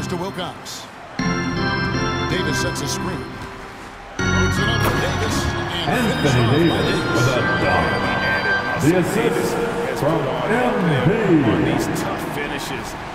to Wilcox. Davis sets a screen. Loads it up for Davis. Anthony Davis with a dunk. The assist from MP. On these tough finishes.